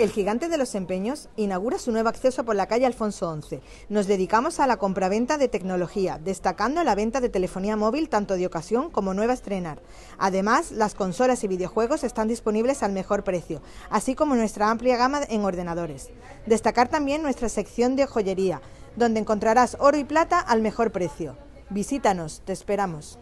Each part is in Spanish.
El Gigante de los Empeños inaugura su nuevo acceso por la calle Alfonso XI. Nos dedicamos a la compraventa de tecnología, destacando la venta de telefonía móvil tanto de ocasión como nueva a estrenar. Además, las consolas y videojuegos están disponibles al mejor precio, así como nuestra amplia gama en ordenadores. Destacar también nuestra sección de joyería, donde encontrarás oro y plata al mejor precio. Visítanos, te esperamos.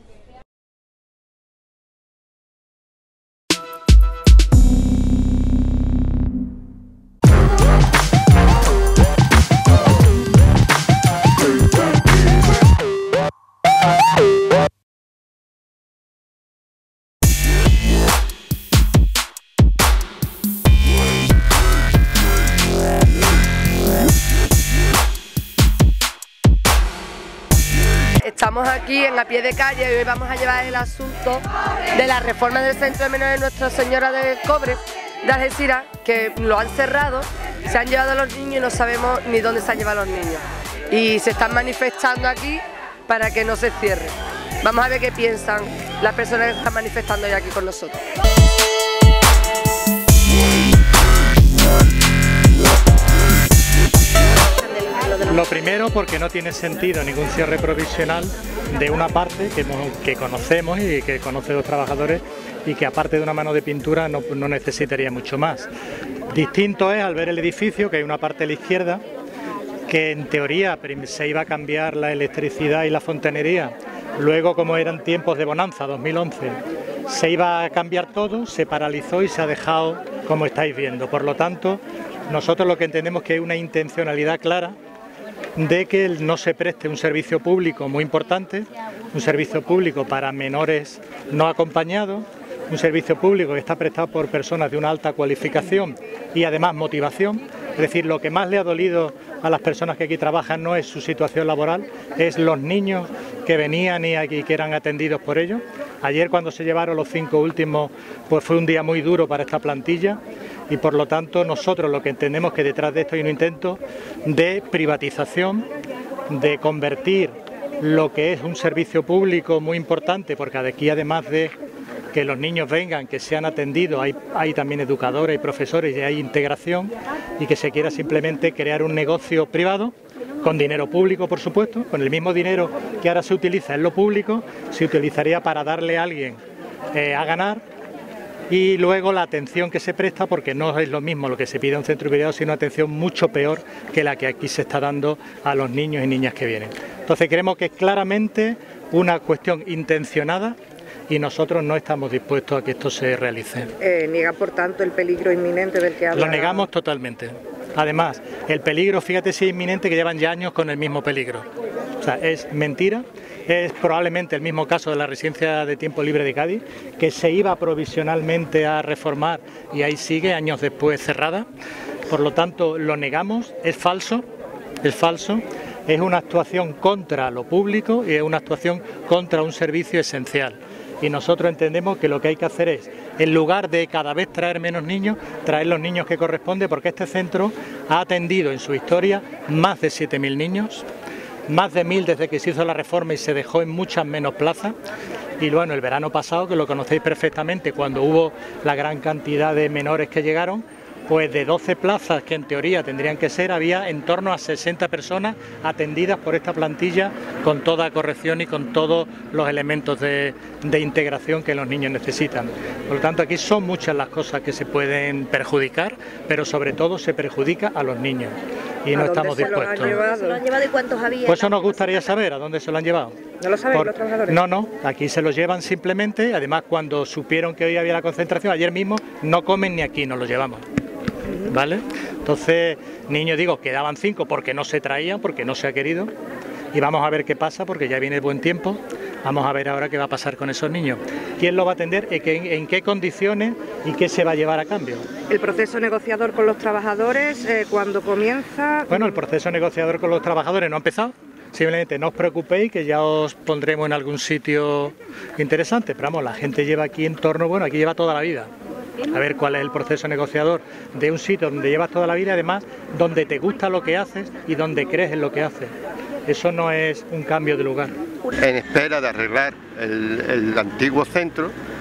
Estamos aquí en a pie de calle y hoy vamos a llevar el asunto de la reforma del Centro de Menores de Nuestra Señora del Cobre de Algeciras, que lo han cerrado, se han llevado a los niños y no sabemos ni dónde se han llevado a los niños. Y se están manifestando aquí para que no se cierre. Vamos a ver qué piensan las personas que están manifestando hoy aquí con nosotros. Lo primero, porque no tiene sentido ningún cierre provisional de una parte que conocemos y que conoce los trabajadores y que aparte de una mano de pintura no necesitaría mucho más. Distinto es al ver el edificio, que hay una parte a la izquierda, que en teoría se iba a cambiar la electricidad y la fontanería. Luego, como eran tiempos de bonanza, 2011, se iba a cambiar todo, se paralizó y se ha dejado como estáis viendo. Por lo tanto, nosotros lo que entendemos que hay una intencionalidad clara de que no se preste un servicio público muy importante, un servicio público para menores no acompañados, un servicio público que está prestado por personas de una alta cualificación y además motivación. Es decir, lo que más le ha dolido a las personas que aquí trabajan no es su situación laboral, es los niños que venían y aquí que eran atendidos por ellos. Ayer, cuando se llevaron los 5 últimos, pues fue un día muy duro para esta plantilla y por lo tanto nosotros lo que entendemos que detrás de esto hay un intento de privatización, de convertir lo que es un servicio público muy importante, porque aquí además de que los niños vengan, que sean atendidos, hay también educadores, hay profesores y hay integración, y que se quiera simplemente crear un negocio privado, con dinero público por supuesto, con el mismo dinero que ahora se utiliza en lo público, se utilizaría para darle a alguien a ganar, y luego la atención que se presta, porque no es lo mismo lo que se pide a un centro privado, sino una atención mucho peor que la que aquí se está dando a los niños y niñas que vienen. Entonces creemos que es claramente una cuestión intencionada y nosotros no estamos dispuestos a que esto se realice. ¿Niega por tanto el peligro inminente del que habla? Lo negamos totalmente. Además, el peligro, fíjate si es inminente, que llevan ya años con el mismo peligro. O sea, es mentira. Es probablemente el mismo caso de la residencia de tiempo libre de Cádiz, que se iba provisionalmente a reformar y ahí sigue, años después cerrada. Por lo tanto, lo negamos, es falso, es una actuación contra lo público y es una actuación contra un servicio esencial. Y nosotros entendemos que lo que hay que hacer es, en lugar de cada vez traer menos niños, traer los niños que corresponde, porque este centro ha atendido en su historia más de 7.000 niños, más de 1.000 desde que se hizo la reforma y se dejó en muchas menos plazas. Y bueno, el verano pasado, que lo conocéis perfectamente, cuando hubo la gran cantidad de menores que llegaron, pues de 12 plazas que en teoría tendrían que ser, había en torno a 60 personas atendidas por esta plantilla con toda corrección y con todos los elementos de integración que los niños necesitan. Por lo tanto, aquí son muchas las cosas que se pueden perjudicar, pero sobre todo se perjudica a los niños y no estamos dispuestos. ¿Se lo han llevado y cuántos había? Pues eso nos gustaría saber, ¿a dónde se lo han llevado? ¿No lo saben los trabajadores? No, aquí se los llevan simplemente, además cuando supieron que hoy había la concentración, ayer mismo, no comen ni aquí, nos los llevamos. ¿Vale? Entonces, niños, digo, quedaban 5 porque no se traían, porque no se ha querido, y vamos a ver qué pasa, porque ya viene el buen tiempo, vamos a ver ahora qué va a pasar con esos niños, quién lo va a atender, en qué condiciones y qué se va a llevar a cambio. ¿El proceso negociador con los trabajadores, cuándo comienza? Bueno, el proceso negociador con los trabajadores no ha empezado. Simplemente no os preocupéis, que ya os pondremos en algún sitio interesante, pero vamos, la gente lleva aquí en torno, bueno, aquí lleva toda la vida. A ver cuál es el proceso negociador de un sitio donde llevas toda la vida, además donde te gusta lo que haces y donde crees en lo que haces. Eso no es un cambio de lugar. En espera de arreglar el antiguo centro,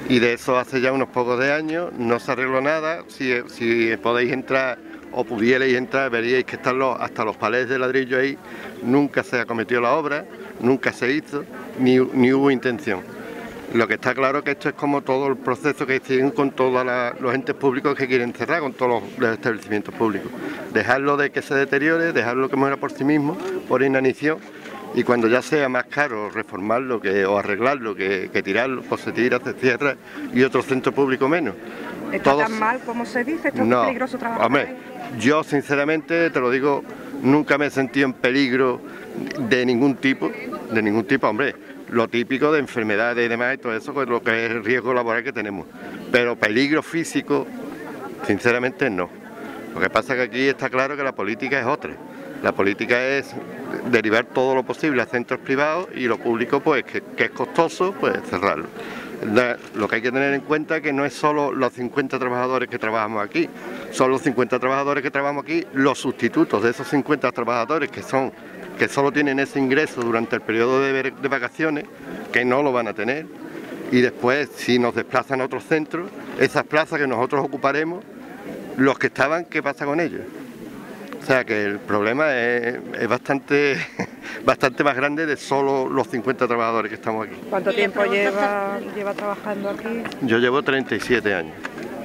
y de eso hace ya unos pocos de años, no se arregló nada. Si podéis entrar o pudierais entrar, veríais que están hasta los palés de ladrillo ahí. Nunca se acometió la obra, nunca se hizo, ni hubo intención. Lo que está claro es que esto es como todo el proceso que siguen con todos los entes públicos que quieren cerrar, con todos los establecimientos públicos. Dejarlo de que se deteriore, dejarlo que muera por sí mismo, por inanición, y cuando ya sea más caro reformarlo o arreglarlo que tirarlo, pues se tira, se cierra, y otro centro público menos. ¿Está tan mal como se dice? ¿Esto es peligroso trabajar? Hombre, yo sinceramente te lo digo, nunca me he sentido en peligro de ningún tipo, hombre. Lo típico de enfermedades y demás y todo eso, pues lo que es el riesgo laboral que tenemos. Pero peligro físico, sinceramente no. Lo que pasa es que aquí está claro que la política es otra. La política es derivar todo lo posible a centros privados y lo público, pues que es costoso, pues cerrarlo. Lo que hay que tener en cuenta es que no es solo los 50 trabajadores que trabajamos aquí, son los 50 trabajadores que trabajamos aquí, los sustitutos de esos 50 trabajadores que solo tienen ese ingreso durante el periodo de vacaciones, que no lo van a tener, y después si nos desplazan a otros centros, esas plazas que nosotros ocuparemos, los que estaban, ¿qué pasa con ellos? O sea que el problema es bastante más grande de solo los 50 trabajadores que estamos aquí. ¿Cuánto tiempo lleva trabajando aquí? Yo llevo 37 años.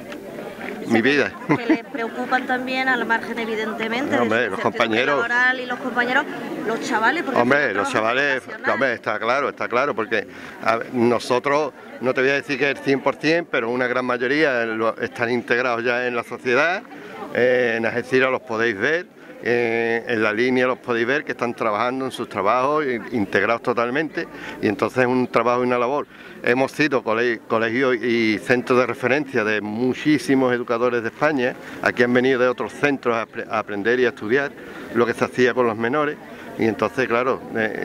Mi vida. Que les preocupan también, al margen evidentemente, hombre, los compañeros laboral y los compañeros, los chavales. Hombre, los chavales, hombre, está claro, porque nosotros, no te voy a decir que el 100%, pero una gran mayoría están integrados ya en la sociedad. En Algeciras los podéis ver, en la línea los podéis ver que están trabajando en sus trabajos, integrados totalmente, y entonces es un trabajo y una labor. Hemos sido colegios y centros de referencia de muchísimos educadores de España. Aquí han venido de otros centros a aprender y a estudiar lo que se hacía con los menores, y entonces claro,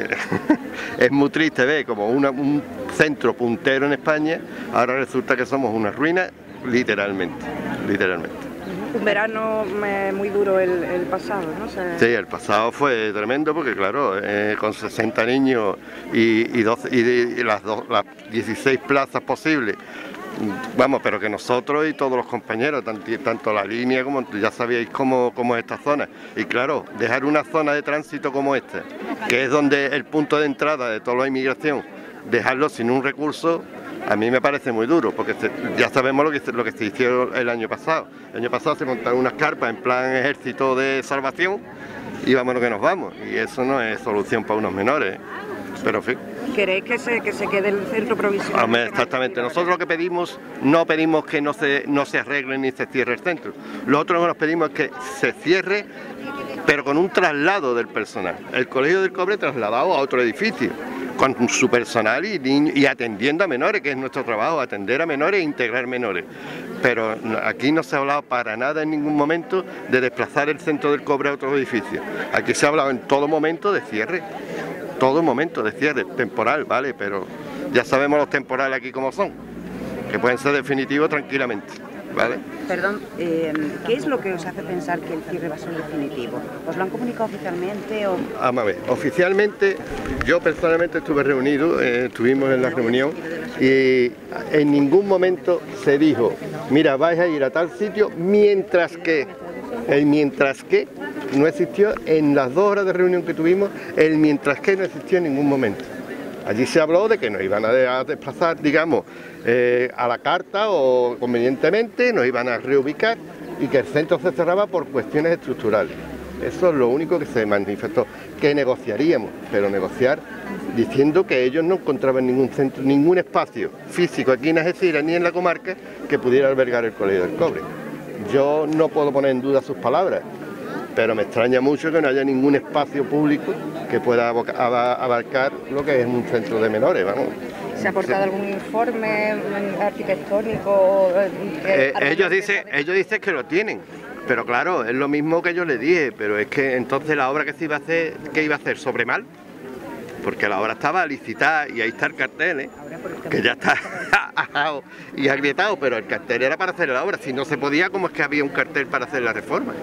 es muy triste ver como un centro puntero en España, ahora resulta que somos una ruina, literalmente. Un verano muy duro el pasado, ¿no? Sí, el pasado fue tremendo porque, claro, con 60 niños y las 16 plazas posibles, vamos, pero que nosotros y todos los compañeros, tanto la línea como ya sabíais cómo es esta zona. Y claro, dejar una zona de tránsito como esta, que es donde el punto de entrada de toda la inmigración, dejarlo sin un recurso, a mí me parece muy duro, porque ya sabemos lo que se hicieron el año pasado. El año pasado se montaron unas carpas en plan ejército de salvación y vámonos que nos vamos. Y eso no es solución para unos menores, pero en fin. ¿Queréis que se quede el centro provisional? Hombre, exactamente. Nosotros lo que pedimos, no pedimos que no se arregle ni se cierre el centro. Lo otro que nos pedimos es que se cierre, pero con un traslado del personal. El Colegio del Cobre trasladado a otro edificio, con su personal y atendiendo a menores, que es nuestro trabajo, atender a menores e integrar menores. Pero aquí no se ha hablado para nada en ningún momento de desplazar el centro del Cobre a otro edificio. Aquí se ha hablado en todo momento de cierre, temporal, ¿vale? Pero ya sabemos los temporales aquí como son, que pueden ser definitivos tranquilamente, ¿vale? Perdón, ¿qué es lo que os hace pensar que el cierre va a ser definitivo? ¿Os lo han comunicado oficialmente o...? Vamos a ver, oficialmente, yo personalmente estuve reunido, estuvimos en la reunión y en ningún momento se dijo, mira, vais a ir a tal sitio, mientras que no existió en las 2 horas de reunión que tuvimos, mientras que no existió en ningún momento. Allí se habló de que nos iban a desplazar, digamos, a la carta o convenientemente, nos iban a reubicar y que el centro se cerraba por cuestiones estructurales. Eso es lo único que se manifestó, que negociaríamos, pero negociar diciendo que ellos no encontraban ningún centro, ningún espacio físico aquí en Algeciras ni en la comarca que pudiera albergar el Colegio del Cobre. Yo no puedo poner en duda sus palabras, pero me extraña mucho que no haya ningún espacio público que pueda abarcar lo que es un centro de menores, vamos. ¿Se ha aportado algún informe arquitectónico? Ellos dicen que lo tienen, pero claro, es lo mismo que yo les dije, pero es que entonces la obra que se iba a hacer, ¿qué iba a hacer? ¿Sobre mal? Porque la obra estaba licitada y ahí está el cartel, que ya está ajado y agrietado, pero el cartel era para hacer la obra. Si no se podía, ¿cómo es que había un cartel para hacer la reforma?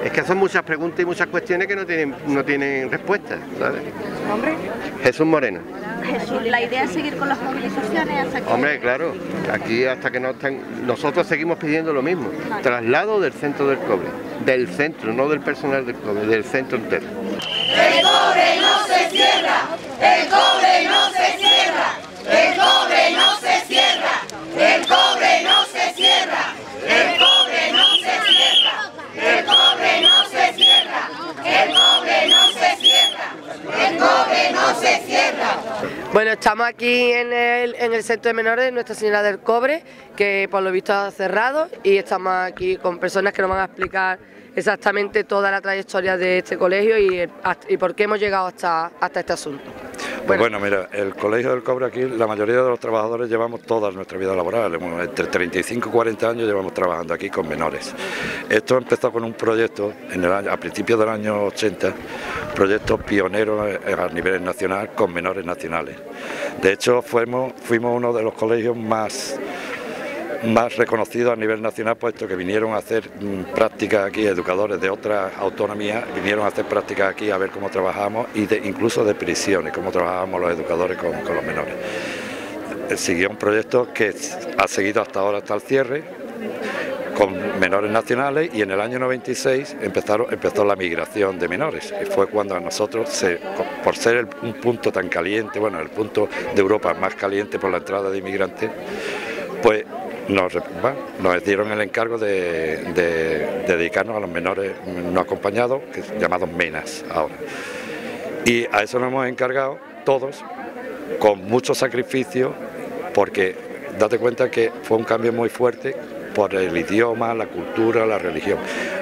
Es que son muchas preguntas y muchas cuestiones que no tienen respuesta, ¿sabes? ¿Nombre? Jesús Moreno. Jesús, la idea es seguir con las movilizaciones hasta que... Hombre, claro, aquí hasta que no estén... Nosotros seguimos pidiendo lo mismo, traslado del centro del cobre, del centro, no del personal del cobre, del centro entero. El cobre no se cierra, el cobre no se cierra, el cobre no se cierra, el cobre no se cierra, el cobre no se cierra, el cobre no se cierra, el cobre no se cierra, el cobre no se cierra. Bueno, estamos aquí en el centro de menores de Nuestra Señora del Cobre, que por lo visto ha cerrado, y estamos aquí con personas que nos van a explicar exactamente toda la trayectoria de este colegio y por qué hemos llegado hasta este asunto. Pues bueno, mira, el Colegio del Cobre aquí, la mayoría de los trabajadores llevamos toda nuestra vida laboral, entre 35 y 40 años llevamos trabajando aquí con menores. Esto empezó con un proyecto a principios del año 80, proyecto pionero a nivel nacional con menores nacionales. De hecho, fuimos uno de los colegios más reconocidos a nivel nacional, puesto que vinieron a hacer prácticas aquí, educadores de otras autonomías, vinieron a hacer prácticas aquí a ver cómo trabajamos y incluso de prisiones, cómo trabajábamos los educadores con los menores. Siguió un proyecto que ha seguido hasta ahora, hasta el cierre, con menores nacionales, y en el año 96 empezó la migración de menores, y fue cuando a nosotros, por ser un punto tan caliente, bueno, el punto de Europa más caliente por la entrada de inmigrantes, pues nos dieron el encargo de dedicarnos a los menores no acompañados, llamados MENAS ahora. Y a eso nos hemos encargado todos, con mucho sacrificio, porque date cuenta que fue un cambio muy fuerte por el idioma, la cultura, la religión.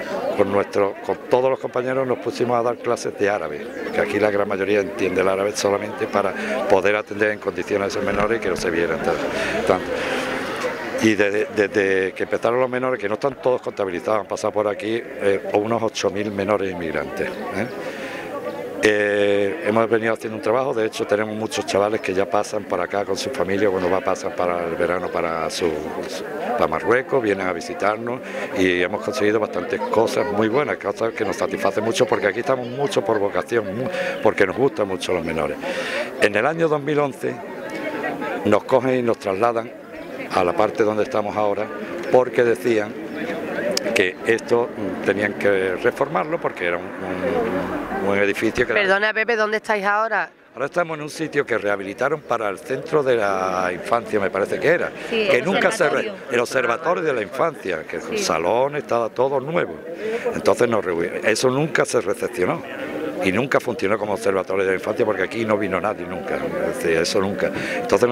Con todos los compañeros nos pusimos a dar clases de árabe, que aquí la gran mayoría entiende el árabe solamente para poder atender en condiciones a esos menores y que no se vieran tanto. Y desde que empezaron los menores, que no están todos contabilizados, han pasado por aquí unos 8.000 menores inmigrantes. Hemos venido haciendo un trabajo, de hecho tenemos muchos chavales que ya pasan por acá con su familia, cuando pasan para el verano para Marruecos, vienen a visitarnos, y hemos conseguido bastantes cosas muy buenas, cosas que nos satisfacen mucho, porque aquí estamos mucho por vocación, porque nos gustan mucho los menores. En el año 2011 nos cogen y nos trasladan a la parte donde estamos ahora, porque decían que esto tenían que reformarlo porque era un edificio que... Perdona, Pepe, ¿dónde estáis ahora? Ahora estamos en un sitio que rehabilitaron para el centro de la infancia, me parece que era, sí, que nunca el observatorio de la infancia, que sí. El salón estaba todo nuevo, entonces eso nunca se recepcionó. Y nunca funcionó como observatorio de la infancia, porque aquí no vino nadie nunca, es decir, eso nunca. Entonces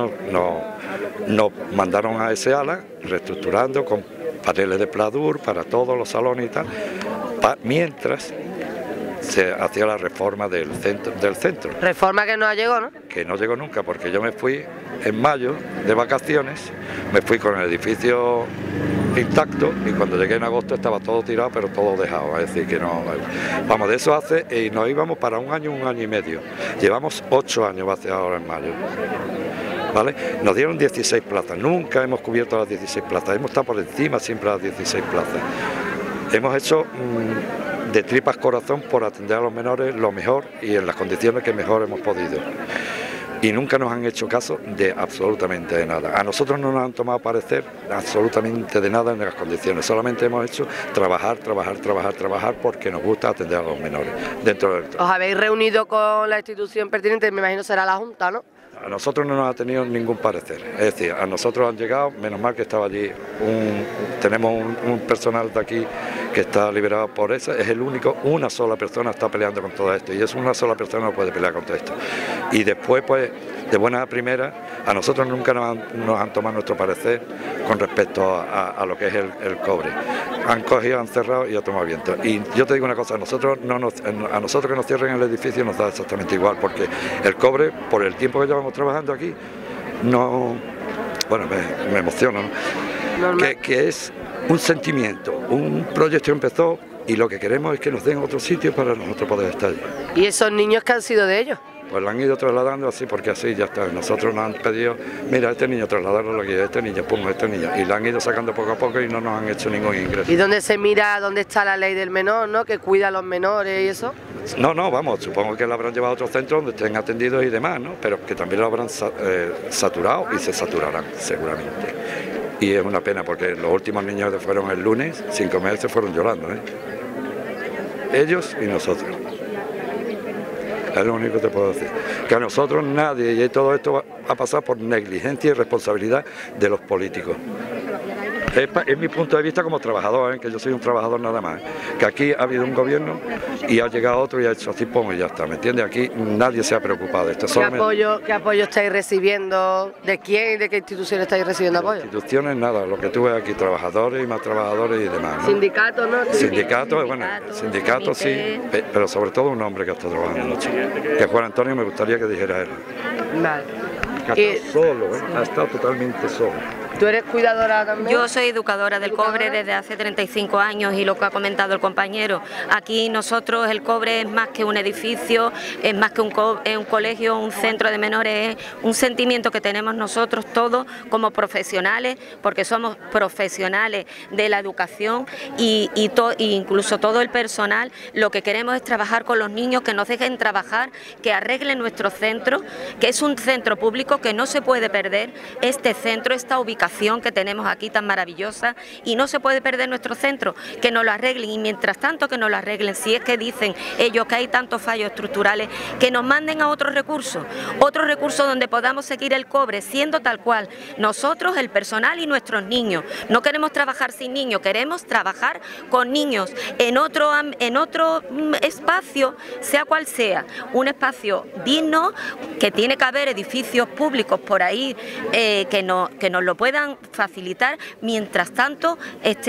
nos mandaron a ese ala, reestructurando con paneles de pladur para todos los salones y tal, mientras se hacía la reforma del centro. Reforma que no llegó, ¿no? Que no llegó nunca, porque yo me fui en mayo de vacaciones, me fui con el edificio intacto, y cuando llegué en agosto estaba todo tirado, pero todo dejado, es decir que no, vamos, de eso hace, y nos íbamos para un año y medio, llevamos 8 años hace ahora en mayo, ¿vale? Nos dieron 16 plazas, nunca hemos cubierto las 16 plazas, hemos estado por encima siempre de las 16 plazas, hemos hecho de tripas corazón por atender a los menores lo mejor y en las condiciones que mejor hemos podido. Y nunca nos han hecho caso de absolutamente de nada. A nosotros no nos han tomado parecer absolutamente de nada en las condiciones. Solamente hemos hecho trabajar porque nos gusta atender a los menores. ¿Os habéis reunido con la institución pertinente? Me imagino será la Junta, ¿no? A nosotros no nos ha tenido ningún parecer. Es decir, a nosotros han llegado, menos mal que estaba allí, tenemos un personal de aquí que está liberado por eso, es el único, una sola persona está peleando con todo esto, y es una sola persona que no puede pelear contra esto. Y después, pues, de buena primera, a nosotros nunca nos han tomado nuestro parecer con respecto a lo que es el cobre. Han cogido, han cerrado y ha tomado viento. Y yo te digo una cosa, a nosotros que nos cierren el edificio nos da exactamente igual, porque el cobre, por el tiempo que llevamos trabajando aquí, no, bueno, me emociona, ¿no? Que es un sentimiento, un proyecto que empezó, y lo que queremos es que nos den otro sitio para nosotros poder estar allí. ¿Y esos niños qué han sido de ellos? pues lo han ido trasladando así porque así ya está. Nosotros nos han pedido, mira, este niño trasladarlo aquí, este niño, pum, este niño, y lo han ido sacando poco a poco y no nos han hecho ningún ingreso. ¿Y dónde se mira dónde está la ley del menor, ¿no? Que cuida a los menores y eso? No, vamos, supongo que lo habrán llevado a otros centros donde estén atendidos y demás, ¿no? Pero que también lo habrán saturado y se saturarán seguramente. Y es una pena porque los últimos niños que fueron el lunes, 5 meses, se fueron llorando, ¿eh? Ellos y nosotros. Es lo único que te puedo decir. Que a nosotros nadie, y todo esto ha pasado por negligencia y responsabilidad de los políticos. Es mi punto de vista como trabajador, que yo soy un trabajador nada más. Que aquí ha habido un gobierno y ha llegado otro y ha hecho así, pum, y ya está. ¿Me entiendes? Aquí nadie se ha preocupado de esto. ¿Qué apoyo estáis recibiendo? ¿De quién y de qué instituciones estáis recibiendo apoyo? Instituciones, nada. Lo que tú ves aquí, trabajadores y más trabajadores y demás, ¿no? Sindicatos, ¿no? Sindicatos, bueno, sindicatos sí, pero sobre todo un hombre que está trabajando mucho. Que Juan Antonio me gustaría que dijera él. Vale. Que ha estado solo, ha estado totalmente solo. ¿Tú eres cuidadora también? Yo soy educadora del Cobre desde hace 35 años y lo que ha comentado el compañero, aquí nosotros el Cobre es más que un edificio, es más que un colegio, un centro de menores, es un sentimiento que tenemos nosotros todos como profesionales, porque somos profesionales de la educación y incluso todo el personal, lo que queremos es trabajar con los niños, que nos dejen trabajar, que arreglen nuestro centro, que es un centro público que no se puede perder, este centro, esta ubicación que tenemos aquí tan maravillosa y no se puede perder nuestro centro, que nos lo arreglen y mientras tanto que nos lo arreglen, si es que dicen ellos que hay tantos fallos estructurales, que nos manden a otros recursos donde podamos seguir el Cobre siendo tal cual, nosotros, el personal y nuestros niños. No queremos trabajar sin niños, queremos trabajar con niños en otro espacio, sea cual sea, un espacio digno, que tiene que haber edificios públicos por ahí que nos lo puedan facilitar, mientras tanto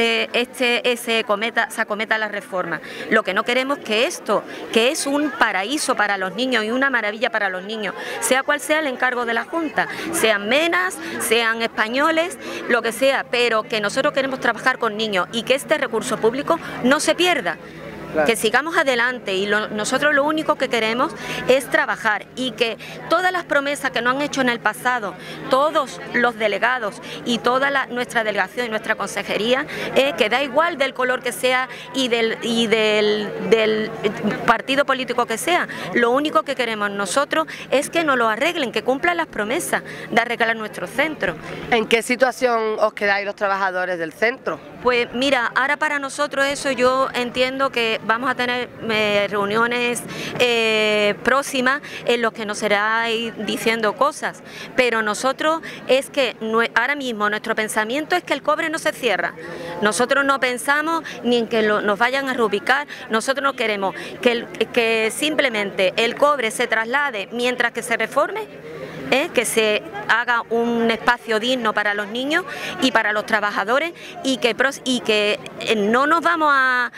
se acometa la reforma. Lo que no queremos es que esto, que es un paraíso para los niños y una maravilla para los niños, sea cual sea el encargo de la Junta, sean menas, sean españoles, lo que sea, pero que nosotros queremos trabajar con niños y que este recurso público no se pierda. Claro. Que sigamos adelante y nosotros lo único que queremos es trabajar y que todas las promesas que nos han hecho en el pasado, todos los delegados y toda nuestra delegación y nuestra consejería, que da igual del color que sea y del partido político que sea, lo único que queremos nosotros es que nos lo arreglen, que cumplan las promesas de arreglar nuestro centro. ¿En qué situación os quedáis los trabajadores del centro? Pues mira, ahora para nosotros eso yo entiendo que vamos a tener reuniones próximas en los que nos seráis diciendo cosas, pero nosotros es que ahora mismo nuestro pensamiento es que el Cobre no se cierra. Nosotros no pensamos ni en que nos vayan a reubicar, nosotros no queremos que simplemente el Cobre se traslade mientras que se reforme, que se haga un espacio digno para los niños y para los trabajadores y que no nos vamos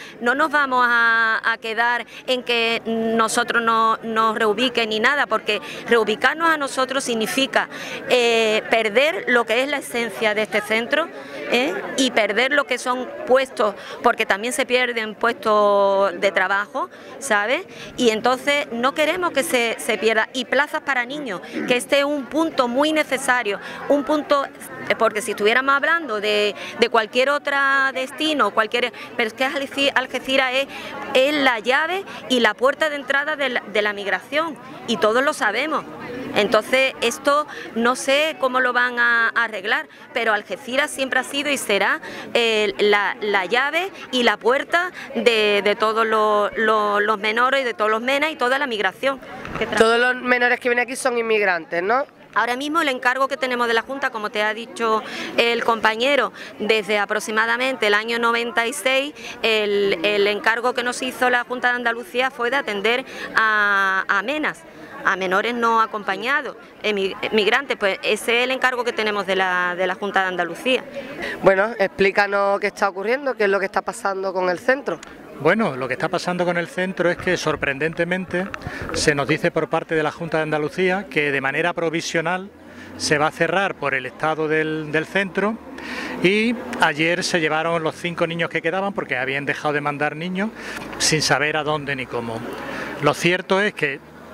a quedar en que nosotros nos reubiquen ni nada, porque reubicarnos a nosotros significa perder lo que es la esencia de este centro, y perder lo que son puestos, porque también se pierden puestos de trabajo, ¿sabes? Y entonces no queremos que se pierda, y plazas para niños, que este es un punto muy necesario, un punto, porque si estuviéramos hablando de cualquier otro destino, pero es que Algeciras es la llave y la puerta de entrada de la migración, y todos lo sabemos. Entonces esto no sé cómo lo van a arreglar, pero Algeciras siempre ha sido y será la llave y la puerta de todos los menores, de todos los menas y toda la migración. Todos los menores que vienen aquí son inmigrantes, ¿no? Ahora mismo el encargo que tenemos de la Junta, como te ha dicho el compañero, desde aproximadamente el año 96, el encargo que nos hizo la Junta de Andalucía fue de atender a menas, a menores no acompañados, migrantes. Pues ese es el encargo que tenemos de la Junta de Andalucía. Bueno, explícanos qué está ocurriendo, qué es lo que está pasando con el centro. Bueno, lo que está pasando con el centro es que sorprendentemente se nos dice por parte de la Junta de Andalucía que de manera provisional se va a cerrar por el estado del centro, y ayer se llevaron los 5 niños que quedaban porque habían dejado de mandar niños sin saber a dónde ni cómo. Lo cierto es que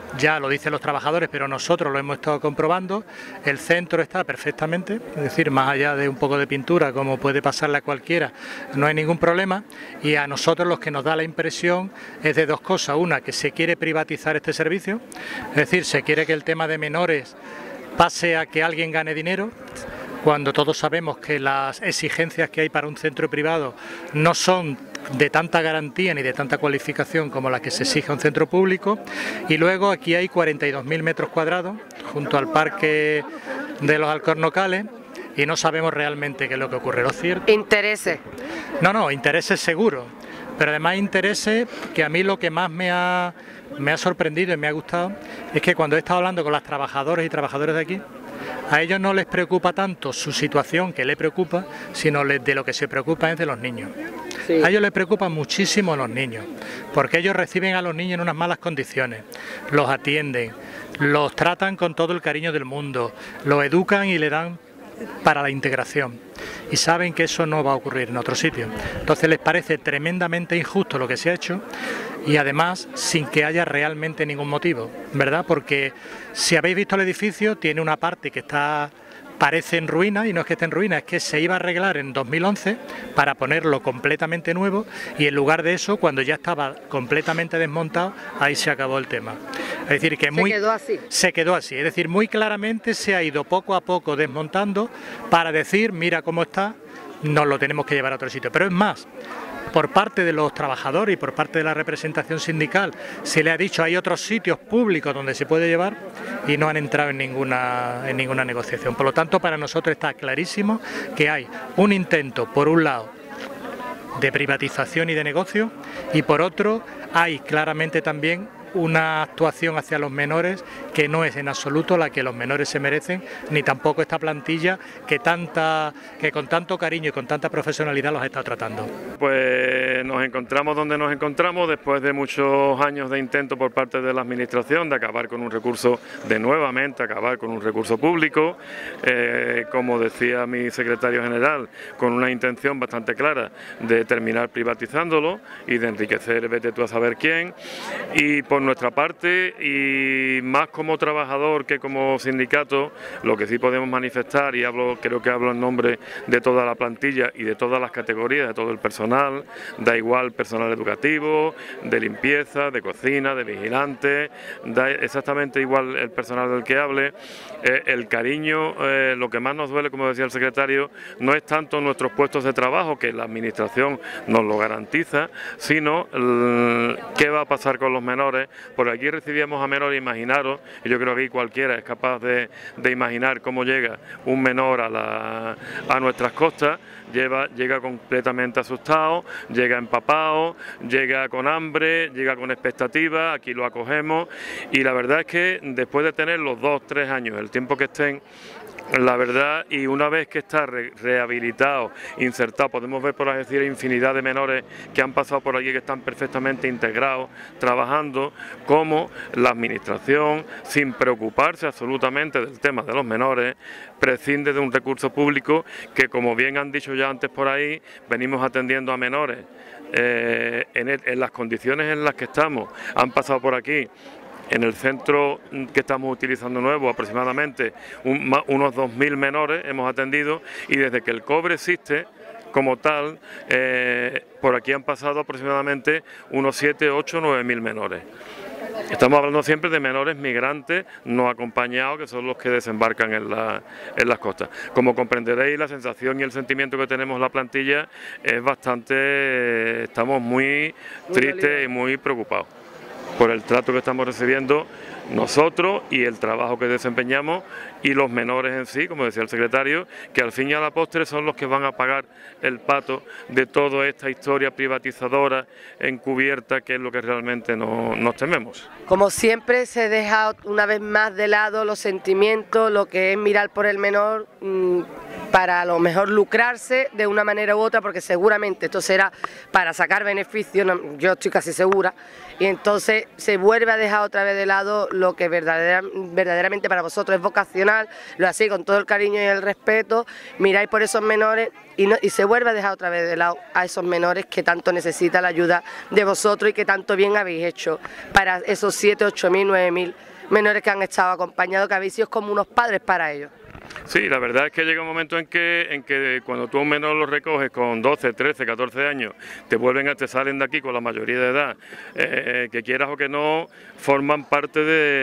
ya lo dicen los trabajadores, pero nosotros lo hemos estado comprobando, el centro está perfectamente, es decir, más allá de un poco de pintura, como puede pasarle a cualquiera, no hay ningún problema, y a nosotros lo que nos da la impresión es de dos cosas. Una, que se quiere privatizar este servicio, es decir, se quiere que el tema de menores pase a que alguien gane dinero, cuando todos sabemos que las exigencias que hay para un centro privado no son de tanta garantía ni de tanta cualificación como las que se exige a un centro público. Y luego aquí hay 42.000 metros cuadrados junto al parque de los Alcornocales y no sabemos realmente qué es lo que ocurre. ¿Lo cierto? Intereses. No, intereses seguros, pero además intereses que a mí lo que más me ha sorprendido y me ha gustado es que cuando he estado hablando con las trabajadoras y trabajadores de aquí, a ellos no les preocupa tanto su situación, que les preocupa, sino de lo que se preocupa es de los niños. Sí. A ellos les preocupa muchísimo los niños, porque ellos reciben a los niños en unas malas condiciones, los atienden, los tratan con todo el cariño del mundo, los educan y le dan para la integración, y saben que eso no va a ocurrir en otro sitio. Entonces les parece tremendamente injusto lo que se ha hecho, y además sin que haya realmente ningún motivo, ¿verdad? Porque si habéis visto el edificio, tiene una parte que parece en ruina, y no es que esté en ruina, es que se iba a arreglar en 2011 para ponerlo completamente nuevo, y en lugar de eso, cuando ya estaba completamente desmontado, ahí se acabó el tema. Es decir, que se quedó así, es decir, muy claramente se ha ido poco a poco desmontando para decir, mira cómo está, nos lo tenemos que llevar a otro sitio. Pero es más, por parte de los trabajadores y por parte de la representación sindical se le ha dicho hay otros sitios públicos donde se puede llevar, y no han entrado en ninguna negociación. Por lo tanto, para nosotros está clarísimo que hay un intento, por un lado, de privatización y de negocio, y por otro hay claramente también una actuación hacia los menores que no es en absoluto la que los menores se merecen, ni tampoco esta plantilla que con tanto cariño y con tanta profesionalidad los ha estado tratando. Pues nos encontramos donde nos encontramos después de muchos años de intento por parte de la administración de acabar con un recurso, de nuevamente acabar con un recurso público, como decía mi secretario general, con una intención bastante clara de terminar privatizándolo y de enriquecer vete tú a saber quién. Y por nuestra parte, y más como trabajador que como sindicato, lo que sí podemos manifestar, y creo que hablo en nombre de toda la plantilla y de todas las categorías, de todo el personal, da igual personal educativo, de limpieza, de cocina, de vigilante, da exactamente igual el personal del que hable, el cariño, lo que más nos duele, como decía el secretario, no es tanto nuestros puestos de trabajo, que la administración nos lo garantiza, sino qué va a pasar con los menores. Por aquí recibíamos a menores, imaginaros, y yo creo que cualquiera es capaz de imaginar cómo llega un menor a nuestras costas. Llega completamente asustado, llega empapado, llega con hambre, llega con expectativas, aquí lo acogemos, y la verdad es que después de tener los 2-3 años, el tiempo que estén, la verdad, y una vez que está rehabilitado, insertado, podemos ver, por así decir, infinidad de menores que han pasado por aquí, que están perfectamente integrados, trabajando, como la administración, sin preocuparse absolutamente del tema de los menores, prescinde de un recurso público que, como bien han dicho ya antes por ahí, venimos atendiendo a menores en las condiciones en las que estamos, han pasado por aquí. En el centro que estamos utilizando nuevo, aproximadamente unos 2.000 menores hemos atendido, y desde que el cobre existe como tal, por aquí han pasado aproximadamente unos 7, 8, 9.000 menores. Estamos hablando siempre de menores migrantes no acompañados, que son los que desembarcan en las costas. Como comprenderéis, la sensación y el sentimiento que tenemos la plantilla es bastante, estamos muy tristes y muy preocupados por el trato que estamos recibiendo nosotros y el trabajo que desempeñamos, y los menores en sí, como decía el secretario, que al fin y a la postre son los que van a pagar el pato de toda esta historia privatizadora encubierta, que es lo que realmente nos tememos. Como siempre, se deja una vez más de lado los sentimientos, lo que es mirar por el menor, para a lo mejor lucrarse de una manera u otra, porque seguramente esto será para sacar beneficios, yo estoy casi segura, y entonces se vuelve a dejar otra vez de lado lo que verdaderamente para vosotros es vocacional, lo hacéis con todo el cariño y el respeto, miráis por esos menores y se vuelve a dejar otra vez de lado a esos menores que tanto necesitan la ayuda de vosotros y que tanto bien habéis hecho para esos 7, 8.000, 9.000 menores que han estado acompañados, que habéis sido como unos padres para ellos. Sí, la verdad es que llega un momento en que cuando tú a un menor lo recoges con 12, 13, 14 años, te salen de aquí con la mayoría de edad, que quieras o que no, forman parte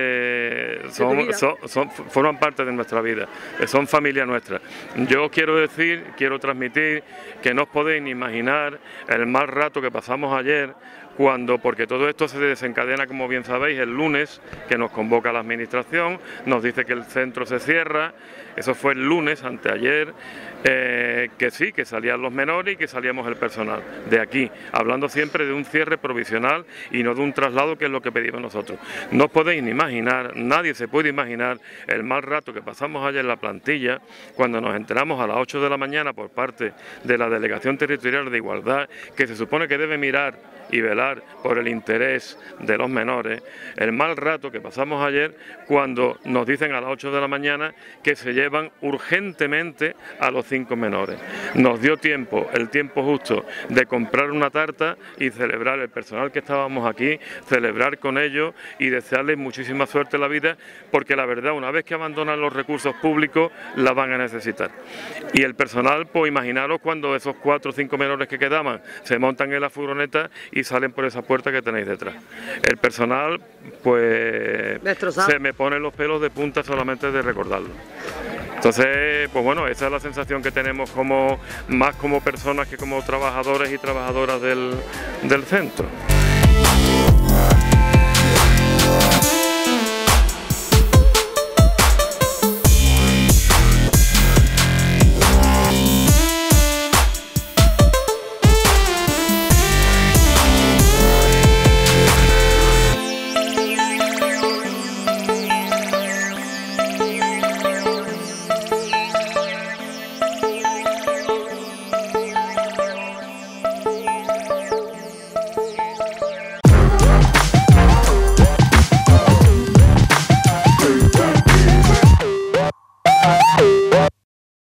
forman parte de nuestra vida, son familia nuestra. Yo quiero transmitir que no os podéis ni imaginar el mal rato que pasamos ayer, porque todo esto se desencadena, como bien sabéis, el lunes, que nos convoca la administración, nos dice que el centro se cierra. Eso fue el lunes, anteayer, que sí, que salían los menores y que salíamos el personal de aquí, hablando siempre de un cierre provisional y no de un traslado, que es lo que pedimos nosotros. No os podéis ni imaginar, nadie se puede imaginar el mal rato que pasamos ayer en la plantilla, cuando nos enteramos a las 8 de la mañana por parte de la Delegación Territorial de Igualdad, que se supone que debe mirar y velar por el interés de los menores, el mal rato que pasamos ayer cuando nos dicen a las 8 de la mañana que se llevan urgentemente a los 5 menores. Nos dio tiempo, el tiempo justo, de comprar una tarta y celebrar el personal que estábamos aquí, celebrar con ellos y desearles muchísima suerte en la vida, porque la verdad, una vez que abandonan los recursos públicos, la van a necesitar. Y el personal, pues imaginaros cuando esos 4 o 5 menores que quedaban se montan en la furgoneta y salen por esa puerta que tenéis detrás. El personal, pues destrozado. Se me ponen los pelos de punta solamente de recordarlo. Entonces, pues bueno, esa es la sensación que tenemos más como personas que como trabajadores y trabajadoras del centro.